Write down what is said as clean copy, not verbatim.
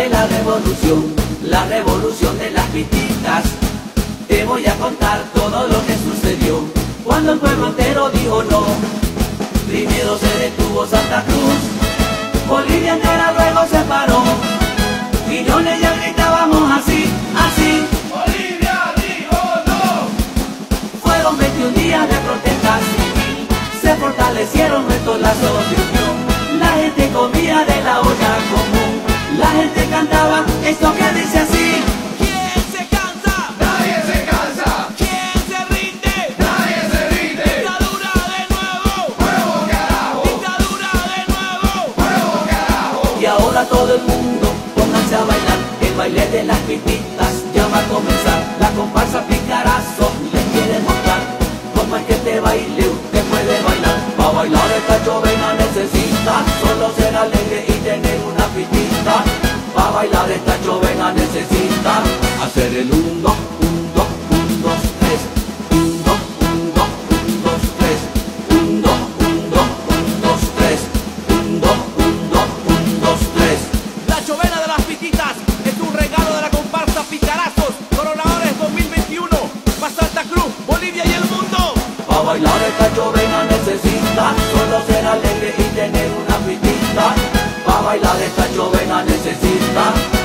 de la revolución de las pititas. Te voy a contar todo lo que sucedió cuando el pueblo entero dijo no. Primero se detuvo Santa Cruz, Bolivia entera luego se paró. Millones ya gritábamos así, así. Bolivia dijo no. Fueron 21 días de protesta civil, se fortalecieron nuestros lazos de unión. La gente comía de la olla común, la gente cantaba esto que dice así. ¿Quién se cansa? Nadie se cansa. ¿Quién se rinde? Nadie se rinde. Dictadura de nuevo. Nuevo carajo. Dictadura de nuevo. Nuevo carajo. Y ahora todo el mundo pónganse a bailar, el baile de las pititas ya va a comenzar. La comparsa Picarazo les quiere mostrar cómo es que este baile usted puede bailar. Para bailar esta chovena necesita solo ser alegre y tener una pitita. Para bailar esta chovena necesita hacer el 1, 2, 1, 2, 1, 2, 3. 1, 2, 1, 2, 1, 2, 3. 1, 2, 1, 2, 1, 2, 3. 1, 2, 1, 2, 1, 2, 3. La chovena de las pititas es un regalo de la comparsa Picarazos, Coronadores 2021, para Santa Cruz, Bolivia y el mundo. Pa' bailar esta chovena necesita solo ser alegre y tener una pitita. Pa' bailar esta chovena necesita